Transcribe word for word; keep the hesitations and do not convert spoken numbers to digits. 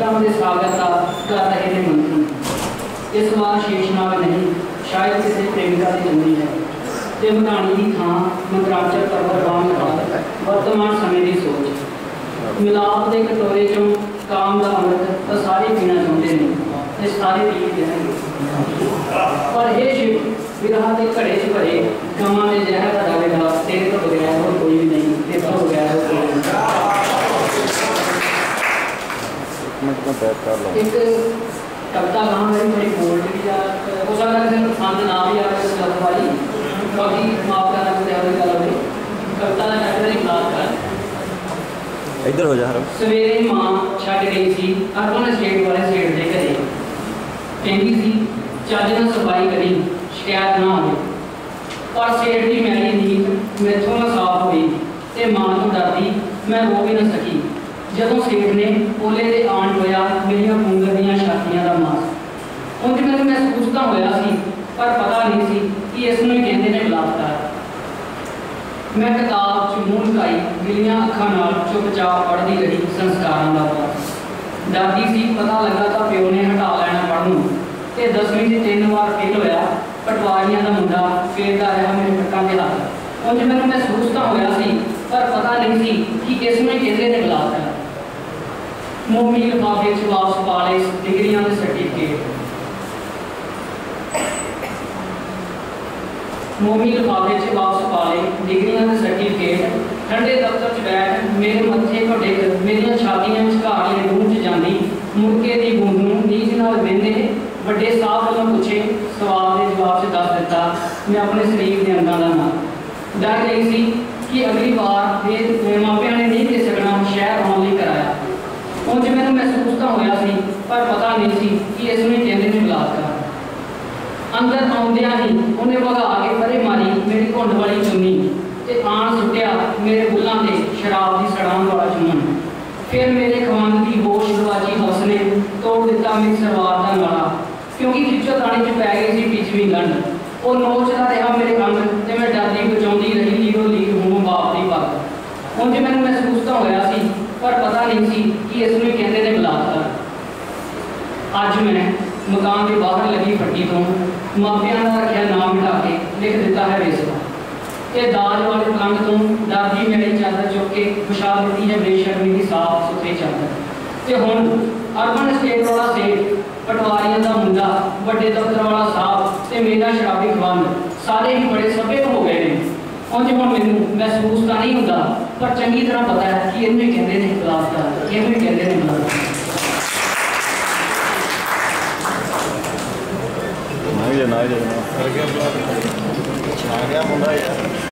सीताराम के स्वागत का कर रहे थे मंत्री। इस बार शेषनाग नहीं, शायद किसी प्रेमिका की जन्मी है ते मधानी की थां मंत्रांचल परवर वांग लगा वर्तमान समय की सोच। मिलाप के कटोरे चों काम का अमृत तो सारे पीना चाहते हैं ते सारे पी देंगे, पर हे शिव विरह के घड़े च भरे गवां के जहर का डालेगा तेरे तो बगैर और कोई भी नहीं, तेरे तो बगैर और कोई नहीं। एक कविता गाँव मेरी बड़ी बोल्ड भी आ हो सकता है किसी पसंद ना भी आए गल वाली, बाकी माफ करना कोई गल हो। कविता का टाइटल है क्लास का। इधर हो जा रहा सवेरे मां छड़ गई सी अर्बन स्टेट वाले स्टेट के घरे, कहती सी चज ना सफाई करी शिकायत ना हो, पर सेठ की मैली नीत मैथों ना साफ हुई ते मां तो डरदी मैं रो भी ना सकी जदों सेठ ने ओले दे आण होया मेरिया पुंगर दियां छातियां दा मांस। उंज मैनूं महसूस तां होया सी पर पता नहीं सी कि इस नूं कहंदे ने बलात्कार। मैं किताब च मूंह लुकाई गिलियां अखां नाल चुपचाप पढ़दी रही संस्कारां दा पाठ। डरदी सी पता लगा तां प्यो ने हटा लैणा पढ़नों ते दसवीं च तीन वार फेल होया पटवारियां दा मुंडा फेरदा रहा मेरे पट्टां दे हाथ। उंज मैनूं महसूस तां होया सी पर पता नहीं सी कि इस नूं कहंदे ने बलात्कार। मोमी लिफाफे च वापस पा लए डिग्रियां के सर्टिफिकेट, मोमी लिफाफे च वापस पा लए डिग्रियां के सर्टिफिकेट। ठंडे दफ्तर च बैठ मेरे मत्थे को टेक मेरिया छातियां विचकार ले मूँह च जांदी मुड़के दी बूंद नूं नीच नाल वेंदे बड़े साहब वालों पूछे सवाल के जवाब च दस दिता मैं अपने शरीर के अंगां दा नाम। डर गई सी कि अगली बार मेरे मापिया ने नहीं दे सकना शहर आने लिए कराया। उंज मैनूं महसूस तां होया सी पर पता नहीं सी कि इस नूं कहंदे ने बलात्कार। अंदर आउंदियां ही उन्हें भगा के परे मारी मेरी घुंड वाली चुन्नी ते आण सुट्टिया मेरे बुल्लां ते शराब की सड़ां वाला चुम्मन। फिर मेरे खवंद की होश गवाची हौस ने तोड़ दिता मेरी सलवार का नाला, क्योंकि खिच्चो ताणी च पै गई सी पिछवी गंढ। वो नोचदा रहा मेरे अंग ते मैं डरदी बचाउंदी रही लीरो लीर हूँ बाप दी पग। उंज मैनूं महसूस तां होया सी पर पता नहीं सी कि इस नूं कहंदे ने बलात्कार। अज मैं मकान के बाहर लगी फट्टी तो मापियां का रखिया नाम मिटा के लिख दिता है बेसवा। ये दाज वाले पलंग तो दादी मेरी चादर चुक के बिछा दी है बेशर्मी की साफ सुथरी चादर। ते हुण अर्बन स्टेट वाला सेठ पटवारियां का मुंडा बड़े दफ्तर वाला साहब ते मेरा शराबी खवंद सारे ही बड़े सभ्य हो गए हैं। उंज हुण मैनूं महसूस तां नहीं हुंदा पर चंगी तरह पता है कि इन्हूं कहंदे ने बलात्कार, इन्हूं कहंदे ने बलात्कार। ना ना ना आ गया मुंडा यार।